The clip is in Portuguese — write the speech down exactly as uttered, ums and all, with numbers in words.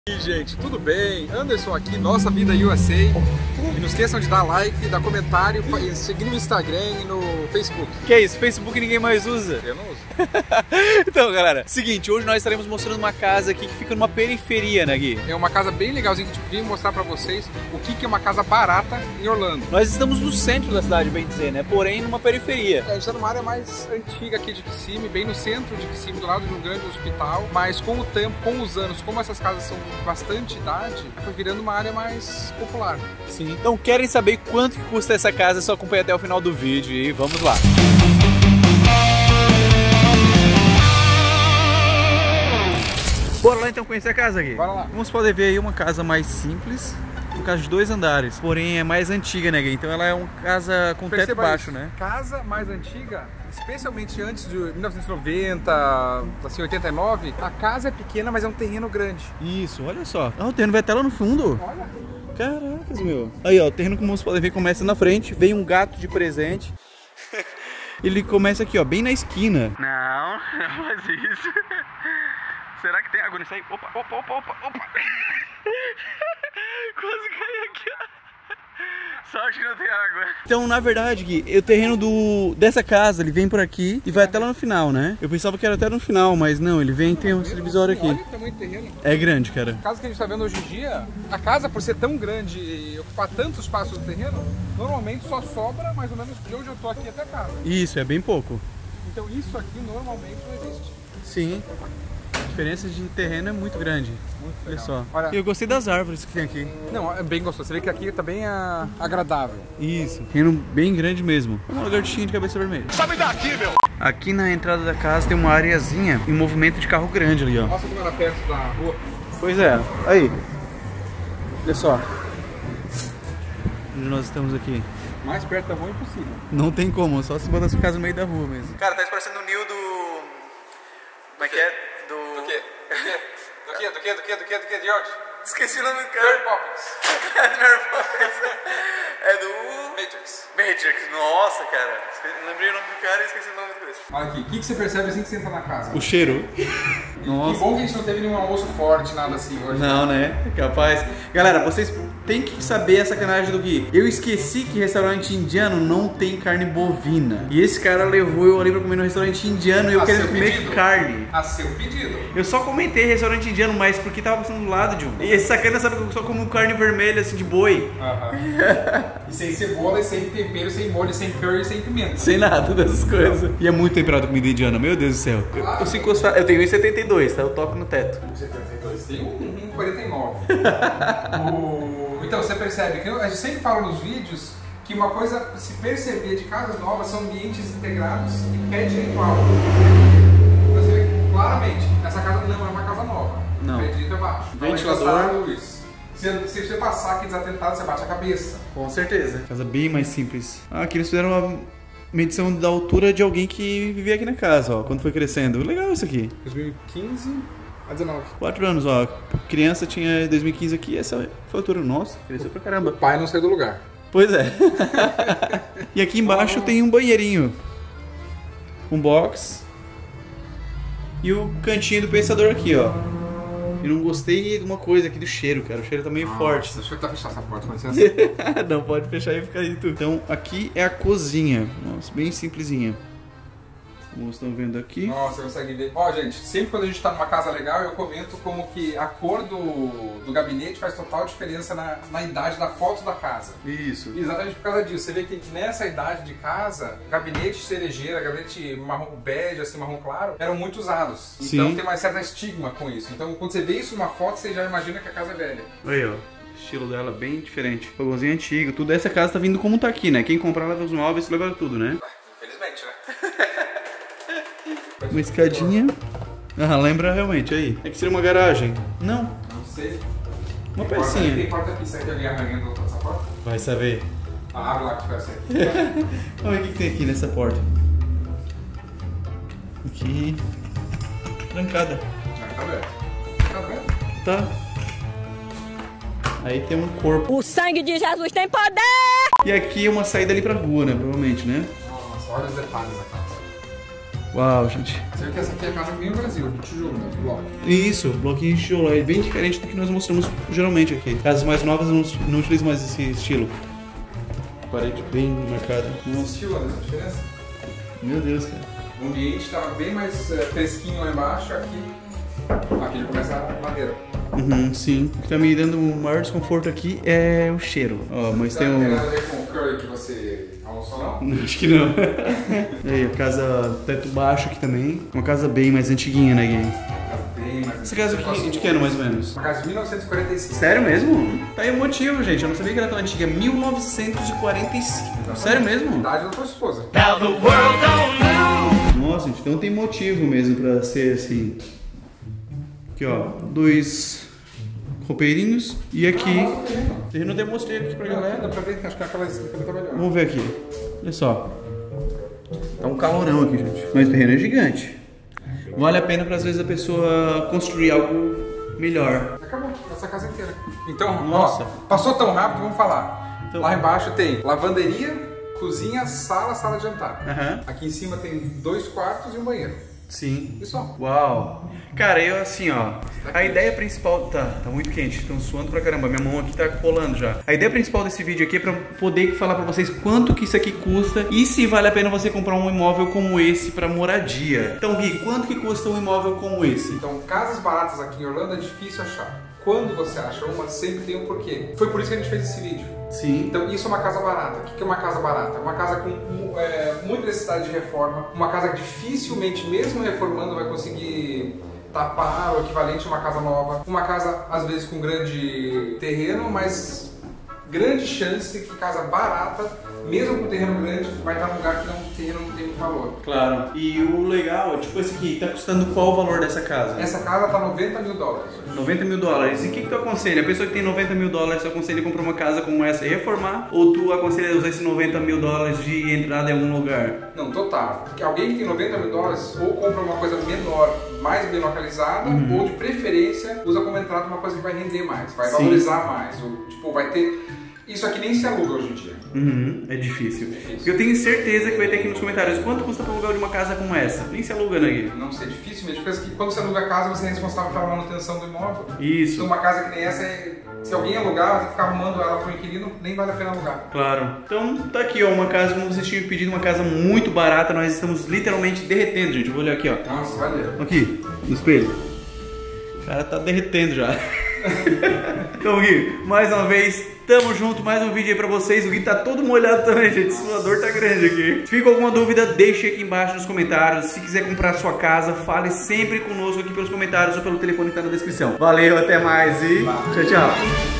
E aí, gente, tudo bem? Anderson aqui, Nossa Vida U S A. E não esqueçam de dar like, dar comentário, e seguir no Instagram e no Facebook. Que é isso? Facebook ninguém mais usa? Eu não uso. Então, galera, seguinte, hoje nós estaremos mostrando uma casa aqui que fica numa periferia, né, Gui? É uma casa bem legalzinha que a gente veio mostrar pra vocês o que que é uma casa barata em Orlando. Nós estamos no centro da cidade, bem dizer, né? Porém, numa periferia. É, a gente tá numa área mais antiga aqui de Kissimmee, bem no centro de Kissimmee, do lado de um grande hospital. Mas com o tempo, com os anos, como essas casas são de bastante idade, foi virando uma área mais popular. Sim. Então, querem saber quanto que custa essa casa? É só acompanhar até o final do vídeo e vamos lá. Bora lá então conhecer a casa aqui. Bora lá. Como vocês podem ver aí, uma casa mais simples, uma casa de dois andares, porém é mais antiga, né, Gui? Então ela é uma casa com teto baixo, né? Casa mais antiga, especialmente antes de mil novecentos e noventa, assim, oitenta e nove, a casa é pequena, mas é um terreno grande. Isso, olha só. Ah, o terreno vai até lá no fundo. Olha. Caracas, meu. Aí, ó, o terreno, como vocês podem ver, começa na frente, vem um gato de presente. Ele começa aqui, ó, bem na esquina. Não, não faz isso. Será que tem água nisso aí? Opa, opa, opa, opa, opa. Quase caí aqui, ó. Sorte que não tem água. Então, na verdade, Gui, o terreno do, dessa casa, ele vem por aqui e vai até lá no final, né? Eu pensava que era até no final, mas não, ele vem e tem um divisório aqui. Olha o tamanho do terreno. É grande, cara. A casa que a gente tá vendo hoje em dia, a casa, por ser tão grande e ocupar tanto espaço do terreno, normalmente só sobra mais ou menos de onde eu tô aqui até a casa. Isso, é bem pouco. Então isso aqui normalmente não existe. Sim. A diferença de terreno é muito grande. Muito Olha legal. só. Olha, Eu gostei das árvores que tem aqui. não, é bem gostoso. Você vê que aqui tá bem ah, agradável. Isso. Terreno bem grande mesmo. Uma lagartixinha de cabeça vermelha. Sabe daqui, meu! Aqui na entrada da casa tem uma areazinha e um movimento de carro grande ali, ó. Nossa, como era perto da rua. Pois é. Aí. Olha só. Onde nós estamos aqui. Mais perto da rua é impossível. Não tem como, só se botar sua casa no meio da rua mesmo. Cara, tá parecendo o Nil do... Como é que é? Do... Do quê? Do quê? Do quê? Do quê? Do quê? Do quê? De onde? Esqueci o nome do cara. Mary Poppins. Mary Poppins. É do... Matrix. Matrix. Nossa, cara. Lembrei o nome do cara e esqueci o nome do coisa. Olha aqui, o que, que você percebe assim que você entra na casa? O cheiro. Nossa. Que bom que a gente não teve nenhum almoço forte, nada assim hoje. Não, né? Capaz. Galera, vocês têm que saber a sacanagem do Gui. Eu esqueci que restaurante indiano não tem carne bovina. E esse cara levou eu ali pra comer no restaurante indiano e eu A querendo seu comer pedido. carne. A seu pedido. Eu só comentei restaurante indiano, mas porque tava passando do lado de um. E esse sacana sabe que eu só como carne vermelha, assim, de boi. Aham. E sem cebola, e sem tempero, sem molho, sem curry, sem pimenta. Sem nada dessas coisas. E é muito temperado comida indiana, meu Deus do céu. Eu, eu, se encostar, eu tenho um e setenta e dois, tá? Eu toco no teto. setenta e dois, tem um um quarenta e nove. o... Então, você percebe que eu, a gente sempre fala nos vídeos que uma coisa se perceber de casas novas são ambientes integrados e pé direito alto. Você vê claramente, essa casa não é uma casa nova. Não. Pé direito é baixo. Ventilador. Luz. Se, se você passar aqui desatentado, você bate a cabeça. Com certeza. Casa bem mais simples. Ah, aqui eles fizeram uma medição da altura de alguém que vivia aqui na casa, ó, quando foi crescendo. Legal isso aqui. dois mil e quinze a dezenove. Quatro anos, ó. Criança tinha dois mil e quinze aqui, essa foi a altura. Nossa, cresceu pra caramba. O pai não saiu do lugar. Pois é. E aqui embaixo oh. tem um banheirinho. Um box. E o cantinho do pensador aqui, ó. E não gostei de uma coisa aqui do cheiro, cara. O cheiro tá meio ah, forte. Deixa eu tentar fechar essa porta, com licença. Não, pode fechar e ficar aí tu. Então, aqui é a cozinha. Nossa, bem simplesinha. Como vocês estão vendo aqui. Nossa, você consegue ver. Ó, gente, sempre quando a gente tá numa casa legal, eu comento como que a cor do, do gabinete faz total diferença na, na idade da foto da casa. Isso. E exatamente por causa disso. Você vê que nessa idade de casa, gabinete cerejeira, gabinete marrom bege, assim, marrom claro, eram muito usados. Sim. Então tem uma certa estigma com isso. Então quando você vê isso numa foto, você já imagina que a casa é velha. Aí, ó. O estilo dela bem diferente. Fogãozinho antigo, tudo. Essa casa tá vindo como tá aqui, né? Quem comprar leva os móveis, leva tudo, né? Infelizmente, né? Uma escadinha. Ah, lembra realmente, aí. É que seria uma garagem. Não. Não sei. Uma tem pecinha. Porta, tem porta aqui, será que alguém arranhando essa porta? Vai saber. Ah, abre lá que vai ser. Olha o que, que tem aqui nessa porta. Aqui. Trancada. Ah, tá aberto. Tá aberto? Tá. Aí tem um corpo. O sangue de Jesus tem poder! E aqui é uma saída ali pra rua, né? Provavelmente, né? Nossa, olha os detalhes da casa. Uau, gente. Você vê que essa aqui é a casa que vem no Brasil, de tijolo, né? Bloco. Isso, bloquinho de tijolo. É bem diferente do que nós mostramos geralmente aqui. Casas mais novas não, não utilizam mais esse estilo. Parede bem marcada. Nossa. Sentiu a diferença? Meu Deus, cara. O ambiente estava bem mais uh, fresquinho lá embaixo, aqui, aqui já começa a madeira. Uhum, sim. O que tá me dando o maior desconforto aqui é o cheiro. Ó, mas tem um... Não tem nada a ver com o curry que você almoçou, não? Acho que não. Aí, a casa teto baixo aqui também. Uma casa bem mais antiguinha, né, Gui? Casa bem mais... Essa casa aqui de que ano, mais ou menos? Uma casa de mil novecentos e quarenta e cinco. Sério mesmo? Tá aí o motivo, gente. Eu não sabia que era tão antiga. mil novecentos e quarenta e cinco. Então, sério mesmo? Idade da tua esposa. Nossa, gente, então tem motivo mesmo pra ser assim. Aqui, ó. Dois roupeirinhos. E aqui... Eu não demonstrei aqui pra galera. Dá pra ver, acho que aquela esquerda tá melhor. Vamos ver aqui. Olha só. Tá um calorão aqui, gente. Mas o terreno é gigante. Vale a pena para às vezes a pessoa construir algo melhor. Acabou, essa casa inteira. Então, nossa, ó, passou tão rápido, vamos falar. Então, lá embaixo tem lavanderia, cozinha, sala, sala de jantar. Uhum. Aqui em cima tem dois quartos e um banheiro. Sim. E só. Uau. Cara, eu assim, ó. A ideia principal... Tá, tá muito quente. Estão suando pra caramba. Minha mão aqui tá colando já. A ideia principal desse vídeo aqui é pra poder falar pra vocês quanto que isso aqui custa e se vale a pena você comprar um imóvel como esse pra moradia. Então, Gui, quanto que custa um imóvel como esse? Então, casas baratas aqui em Orlando é difícil achar. Quando você acha uma, sempre tem um porquê. Foi por isso que a gente fez esse vídeo. Sim. Então, isso é uma casa barata. O que é uma casa barata? Uma casa com é, muita necessidade de reforma. Uma casa que dificilmente, mesmo reformando, vai conseguir tapar o equivalente a uma casa nova. Uma casa, às vezes, com grande terreno, mas grande chance que casa barata, mesmo com terreno grande, vai estar num lugar que não, o terreno não tem muito valor. Claro. E o legal, tipo esse aqui, tá custando qual o valor dessa casa? Essa casa tá noventa mil dólares. noventa mil dólares. E o que, que tu aconselha? A pessoa que tem noventa mil dólares, tu aconselha comprar uma casa como essa e reformar? Ou tu aconselha usar esses noventa mil dólares de entrada em algum lugar? Não, total. Porque alguém que tem noventa mil dólares ou compra uma coisa menor, mais bem localizada, uhum. ou de preferência usa como entrada uma coisa que vai render mais, vai Sim. valorizar mais. Ou, tipo, vai ter... Isso aqui nem se aluga hoje em dia. Uhum, é difícil. É difícil. Eu tenho certeza que vai ter aqui nos comentários quanto custa para alugar de uma casa como essa. Nem se aluga, né, Gui? Não sei, é difícil mesmo. Porque quando você aluga a casa, você é responsável pela manutenção do imóvel. Isso. Então uma casa que nem essa, é... se alguém alugar, vai ter que ficar arrumando ela para o inquilino, nem vale a pena alugar. Claro. Então tá aqui, ó, uma casa, como vocês tinham pedido, uma casa muito barata. Nós estamos literalmente derretendo, gente. Eu vou olhar aqui, ó. Nossa, valeu. Aqui, no espelho. O cara tá derretendo já. Então, Gui, mais uma vez, tamo junto, mais um vídeo aí pra vocês. O Gui tá todo molhado também, gente, sua dor tá grande aqui. Se fica alguma dúvida, deixe aqui embaixo nos comentários. Se quiser comprar sua casa, fale sempre conosco aqui pelos comentários ou pelo telefone que tá na descrição. Valeu, até mais e tchau, tchau.